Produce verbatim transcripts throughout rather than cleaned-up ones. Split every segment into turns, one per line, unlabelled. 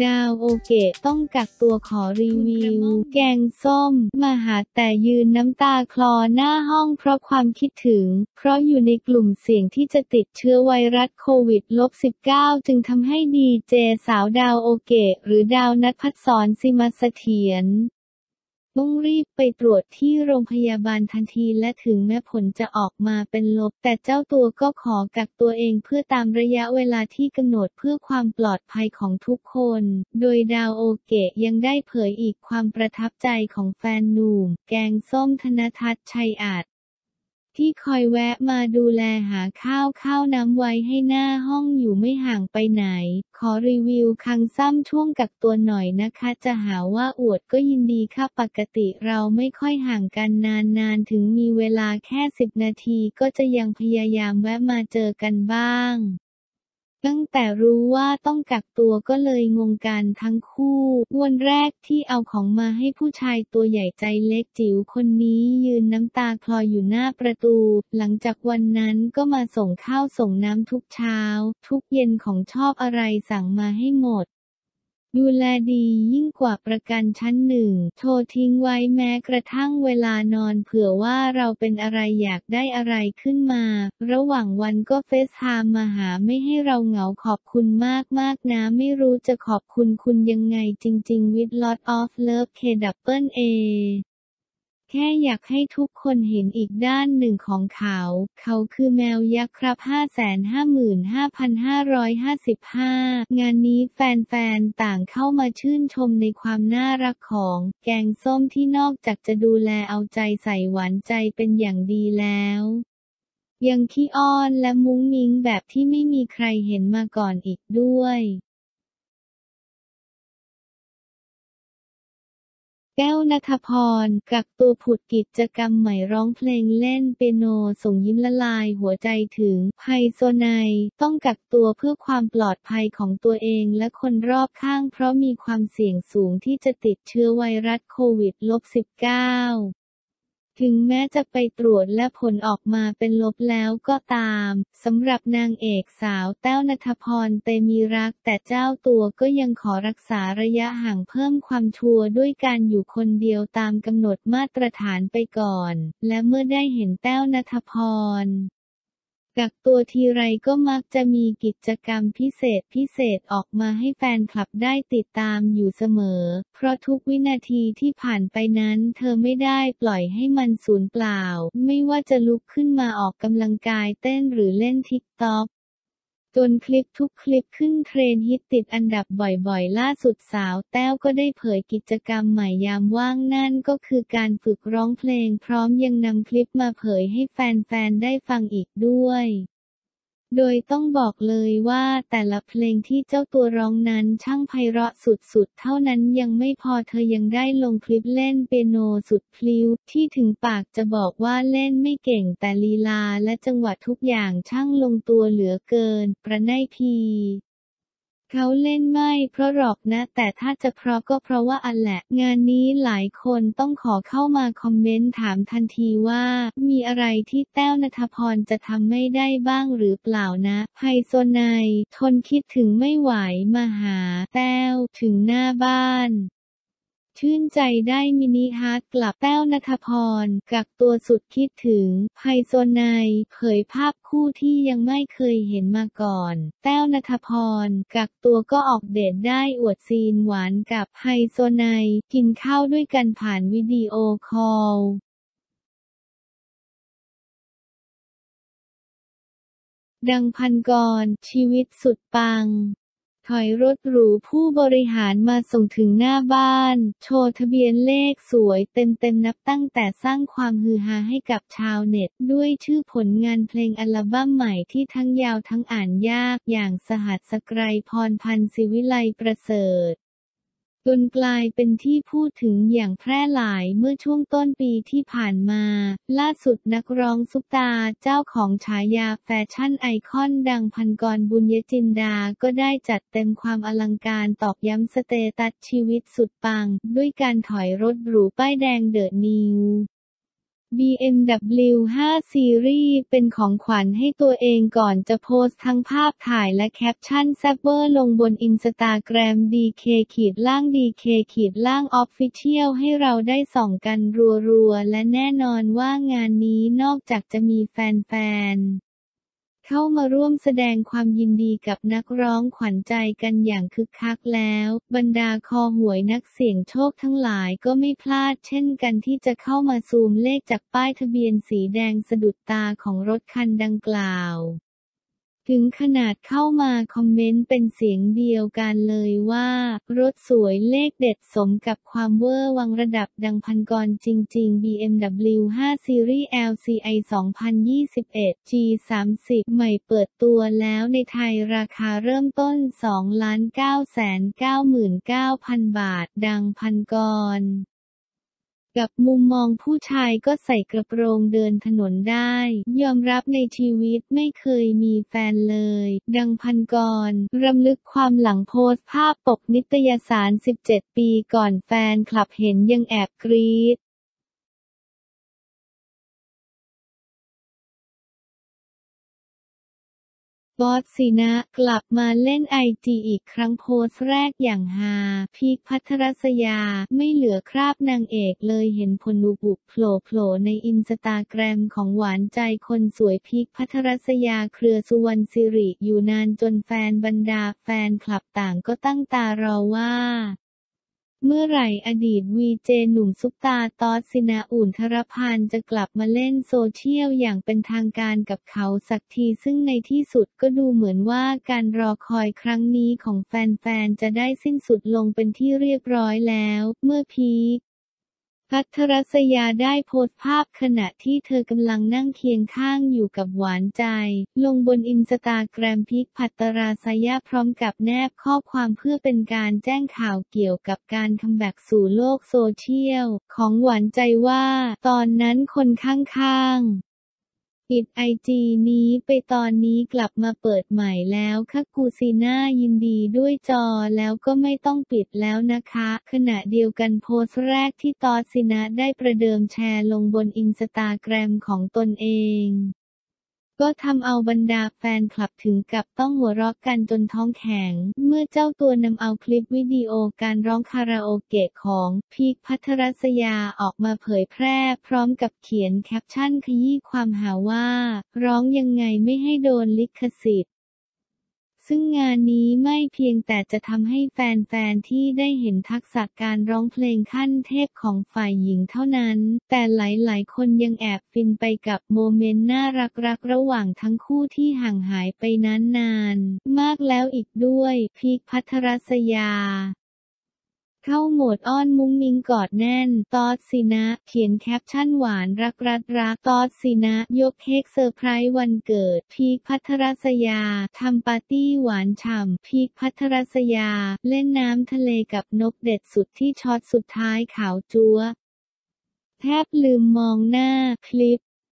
ดาวโอเกะต้องกักตัวขอรีวิวแกงส้มมาหาแต่ยืนน้ำตาคลอหน้าห้องเพราะความคิดถึงเพราะอยู่ในกลุ่มเสี่ยงที่จะติดเชื้อไวรัสโควิด สิบเก้า จึงทำให้ดีเจสาวดาวโอเกะหรือดาวณภัสสร สิมเสถียรต้องรีบไปตรวจที่โรงพยาบาลทันทีและถึงแม้ผลจะออกมาเป็นลบแต่เจ้าตัวก็ขอกักตัวเองเพื่อตามระยะเวลาที่กำหนดเพื่อความปลอดภัยของทุกคนโดยดาวโอเกะยังได้เผยอีกความประทับใจของแฟนหนุ่มแกงส้มธนทัศน์ชัยอาจที่คอยแวะมาดูแลหาข้าวข้าวน้ำไว้ให้หน้าห้องอยู่ไม่ห่างไปไหนขอรีวิวคังซ้ำช่วงกักตัวหน่อยนะคะจะหาว่าอวดก็ยินดีค่ะปกติเราไม่ค่อยห่างกันนานๆถึงมีเวลาแค่สิบนาทีก็จะยังพยายามแวะมาเจอกันบ้างตั้งแต่รู้ว่าต้องกักตัวก็เลยงงกันทั้งคู่วันแรกที่เอาของมาให้ผู้ชายตัวใหญ่ใจเล็กจิ๋วคนนี้ยืนน้ำตาคลออยู่หน้าประตูหลังจากวันนั้นก็มาส่งข้าวส่งน้ำทุกเช้าทุกเย็นของชอบอะไรสั่งมาให้หมดดูแลดียิ่งกว่าประกันชั้นหนึ่งโทรทิ้งไว้แม้กระทั่งเวลานอนเผื่อว่าเราเป็นอะไรอยากได้อะไรขึ้นมาระหว่างวันก็เฟซไทม์มาหาไม่ให้เราเหงาขอบคุณมากมากนะไม่รู้จะขอบคุณคุณยังไงจริงๆ with lot of love เค ดับเบิล เอ แค่อยากให้ทุกคนเห็นอีกด้านหนึ่งของเขา เขาคือแมวยักษ์ครับ ห้าแสนห้าหมื่นห้าพันห้าร้อยห้าสิบห้า งานนี้แฟนๆ ต่างเข้ามาชื่นชมในความน่ารักของแกงส้มที่นอกจากจะดูแลเอาใจใส่หวานใจเป็นอย่างดีแล้วยังขี้อ้อนและมุ้งมิ้งแบบที่ไม่มีใครเห็นมาก่อนอีกด้วยแก้วณัฐพรกักตัวผุดกิจกรรมใหม่ร้องเพลงเล่นเปียโนส่งยิ้มละลายหัวใจถึงไฮโซไนต้องกักตัวเพื่อความปลอดภัยของตัวเองและคนรอบข้างเพราะมีความเสี่ยงสูงที่จะติดเชื้อไวรัสโควิด สิบเก้า ถึงแม้จะไปตรวจและผลออกมาเป็นลบแล้วก็ตามสำหรับนางเอกสาวแต้วณัฐพรเตมีรักแต่เจ้าตัวก็ยังขอรักษาระยะห่างเพิ่มความชัวร์ด้วยการอยู่คนเดียวตามกำหนดมาตรฐานไปก่อนและเมื่อได้เห็นแต้วณัฐพรกักตัวทีไรก็มักจะมีกิจกรรมพิเศษพิเศษออกมาให้แฟนคลับได้ติดตามอยู่เสมอเพราะทุกวินาทีที่ผ่านไปนั้นเธอไม่ได้ปล่อยให้มันสูญเปล่าไม่ว่าจะลุกขึ้นมาออกกำลังกายเต้นหรือเล่นทิกต็อกจนคลิปทุกคลิปขึ้นเทรนด์ฮิตติดอันดับบ่อยๆล่าสุดสาวแต้วก็ได้เผยกิจกรรมใหม่ยามว่างนั่นก็คือการฝึกร้องเพลงพร้อมยังนำคลิปมาเผยให้แฟนๆได้ฟังอีกด้วยโดยต้องบอกเลยว่าแต่ละเพลงที่เจ้าตัวร้องนั้นช่างไพเราะสุดๆเท่านั้นยังไม่พอเธอยังได้ลงคลิปเล่นเปียโนสุดพลิ้วที่ถึงปากจะบอกว่าเล่นไม่เก่งแต่ลีลาและจังหวะทุกอย่างช่างลงตัวเหลือเกินประไนพีเขาเล่นไม่เพราะหรอกนะแต่ถ้าจะเพราะก็เพราะว่าอันแหละงานนี้หลายคนต้องขอเข้ามาคอมเมนต์ถามทันทีว่ามีอะไรที่แต้วณัฐพรจะทำไม่ได้บ้างหรือเปล่านะไฮโซไนทนคิดถึงไม่ไหวมาหาแต้วถึงหน้าบ้านชื่นใจได้มินิฮาร์ทกลับแต้วณัฐพรกักตัวสุดคิดถึงไฮโซไนเผยภาพคู่ที่ยังไม่เคยเห็นมาก่อนแต้วณัฐพรกักตัวก็ออกเดทได้อวดซีนหวานกับไฮโซไนกินข้าวด้วยกันผ่านวิดีโอคอลดังพันกรชีวิตสุดปังถอยรถหรูผู้บริหารมาส่งถึงหน้าบ้านโชว์ทะเบียนเลขสวยเต็มๆนับตั้งแต่สร้างความฮือฮาให้กับชาวเน็ตด้วยชื่อผลงานเพลงอัลบั้มใหม่ที่ทั้งยาวทั้งอ่านยากอย่างสหัสไกรพรพันธ์ศิวิไลประเสริฐจนกลายเป็นที่พูดถึงอย่างแพร่หลายเมื่อช่วงต้นปีที่ผ่านมาล่าสุดนักร้องซุปตาเจ้าของฉายาแฟชั่นไอคอนดังพันกรบุญยจินดาก็ได้จัดเต็มความอลังการตอกย้ำสเตตัสชีวิตสุดปังด้วยการถอยรถหรูป้ายแดงเดอะนิวบี เอ็ม ดับเบิลยู ห้า ซีรีส์เป็นของขวัญให้ตัวเองก่อนจะโพสต์ทั้งภาพถ่ายและแคปชั่นแซ่บเวอร์ลงบนอินสตาแกรม ดี เค ล่าง ดี เค ล่าง Official ให้เราได้ส่องกันรัวๆและแน่นอนว่างานนี้นอกจากจะมีแฟนๆเข้ามาร่วมแสดงความยินดีกับนักร้องขวัญใจกันอย่างคึกคักแล้วบรรดาคอหวยนักเสี่ยงโชคทั้งหลายก็ไม่พลาดเช่นกันที่จะเข้ามาซูมเลขจากป้ายทะเบียนสีแดงสะดุดตาของรถคันดังกล่าวถึงขนาดเข้ามาคอมเมนต์เป็นเสียงเดียวกันเลยว่ารถสวยเลขเด็ดสมกับความเวอร์วังระดับดังพันกรจริงๆ บี เอ็ม ดับเบิลยู ห้า ซีรีส์ แอล ซี ไอ สองพันยี่สิบเอ็ด จี สามสิบ ใหม่เปิดตัวแล้วในไทยราคาเริ่มต้น สองล้านเก้าแสนเก้าหมื่นเก้าพัน บาทดังพันกรกับมุมมองผู้ชายก็ใส่กระโปรงเดินถนนได้ยอมรับในชีวิตไม่เคยมีแฟนเลยดังพันกรรำลึกความหลังโพสต์ภาพปกนิตยสารสิบเจ็ดปีก่อนแฟนคลับเห็นยังแอบกรี๊ดบอสสินะกลับมาเล่นไอจีอีกครั้งโพสต์แรกอย่างฮาพีคภัทรศยาไม่เหลือคราบนางเอกเลยเห็นผลอุบุโผล่โผล่ในอินสตาแกรมของหวานใจคนสวยพีคภัทรศยาเครือสุวรรณสิริอยู่นานจนแฟนบรรดาแฟนคลับต่างก็ตั้งตารอว่าเมื่อไหร่อดีตวีเจหนุ่มซุปตาตอสสินะอุ่นธรพันธ์จะกลับมาเล่นโซเชียลอย่างเป็นทางการกับเขาสักทีซึ่งในที่สุดก็ดูเหมือนว่าการรอคอยครั้งนี้ของแฟนๆจะได้สิ้นสุดลงเป็นที่เรียบร้อยแล้วเมื่อพีคภัทรศยาได้โพสต์ภาพขณะที่เธอกำลังนั่งเคียงข้างอยู่กับหวานใจลงบนอินสตาแกรมพีคภัทรศยาพร้อมกับแนบข้อความเพื่อเป็นการแจ้งข่าวเกี่ยวกับการคัมแบ็กสู่โลกโซเชียลของหวานใจว่าตอนนั้นคนข้างๆปิดไอจีนี้ไปตอนนี้กลับมาเปิดใหม่แล้วค่ะกูซีน่ายินดีด้วยจอแล้วก็ไม่ต้องปิดแล้วนะคะขณะเดียวกันโพสต์แรกที่ตอสสินะได้ประเดิมแชร์ลงบนอินสตาแกรมของตนเองก็ทำเอาบรรดาแฟนคลับถึงกับต้องหัวเราะกันจนท้องแข็งเมื่อเจ้าตัวนำเอาคลิปวิดีโอการร้องคาราโอเกะของพีคภัทรศยาออกมาเผยแพร่พร้อมกับเขียนแคปชั่นขยี้ความหาว่าร้องยังไงไม่ให้โดนลิขสิทธิ์ซึ่งงานนี้ไม่เพียงแต่จะทำให้แฟนๆที่ได้เห็นทักษะการร้องเพลงขั้นเทพของฝ่ายหญิงเท่านั้นแต่หลายๆคนยังแอบฟินไปกับโมเมนต์น่ารักๆระหว่างทั้งคู่ที่ห่างหายไปนานๆมากแล้วอีกด้วยพีคภัทรศยาเข้าโหมดอ้อนมุ้งมิ้งกอดแน่นตอสสินะเขียนแคปชั่นหวานรักรัดรักตอสสินะยกเค้กเซอร์ไพรส์วันเกิดพีคภัทรศยาทำปาร์ตี้หวานฉ่ำพีคภัทรศยาเล่นน้ำทะเลกับนกเด็ดสุดที่ช็อตสุดท้ายขาวจั๊วะแทบลืมมองหน้าคลิป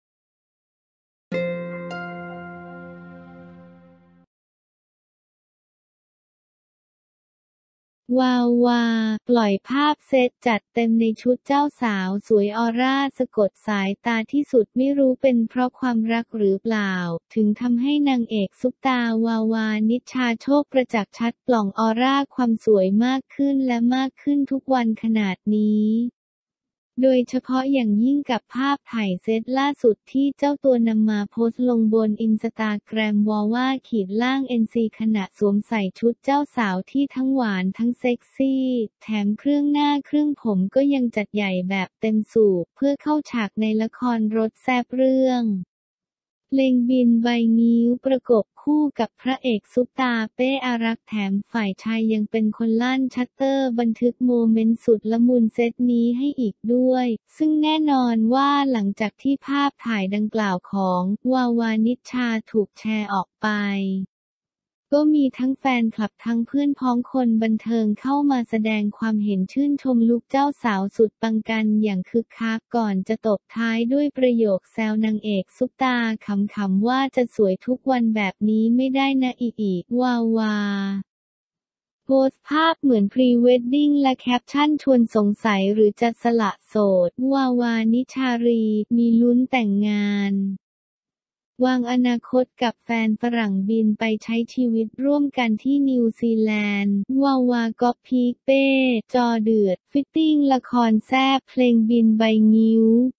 วาววาปล่อยภาพเซตจัดเต็มในชุดเจ้าสาวสวยออร่าสะกดสายตาที่สุดไม่รู้เป็นเพราะความรักหรือเปล่าถึงทำให้นางเอกซุปตาวาวานิชชาโชคประจักษ์ชัดปล่องออร่าความสวยมากขึ้นและมากขึ้นทุกวันขนาดนี้โดยเฉพาะอย่างยิ่งกับภาพถ่ายเซตล่าสุดที่เจ้าตัวนำมาโพสต์ลงบนอินสตาแกรมวอว่าขีดล่าง เอ็น ซี ขณะสวมใส่ชุดเจ้าสาวที่ทั้งหวานทั้งเซ็กซี่แถมเครื่องหน้าเครื่องผมก็ยังจัดใหญ่แบบเต็มสูบเพื่อเข้าฉากในละครรถแซ่บเรื่องเพลงบินใบนิ้วประกบคู่กับพระเอกซุปตาเป้อารักษ์แถมฝ่ายชายยังเป็นคนลั่นชัตเตอร์บันทึกโมเมนต์สุดละมุนเซตนี้ให้อีกด้วยซึ่งแน่นอนว่าหลังจากที่ภาพถ่ายดังกล่าวของวาวานิชชาถูกแชร์ออกไปก็มีทั้งแฟนคลับทั้งเพื่อนพ้องคนบันเทิงเข้ามาแสดงความเห็นชื่นชมลุคเจ้าสาวสุดปังกันอย่างคึกคักก่อนจะตบท้ายด้วยประโยคแซวนางเอกซุปตาขำๆว่าจะสวยทุกวันแบบนี้ไม่ได้นะอีอีวาวาโพสต์ภาพเหมือนพรีเวดดิ้งและแคปชั่นชวนสงสัยหรือจะสละโสด วาวา นิชารี มีลุ้นแต่งงานวางอนาคตกับแฟนฝรั่งบินไปใช้ชีวิตร่วมกันที่นิวซีแลนด์ วาวา ก๊อปพีคเป้ จอเดือด ฟิตติ้งละครแซ่บเพลงบินใบงิ้ว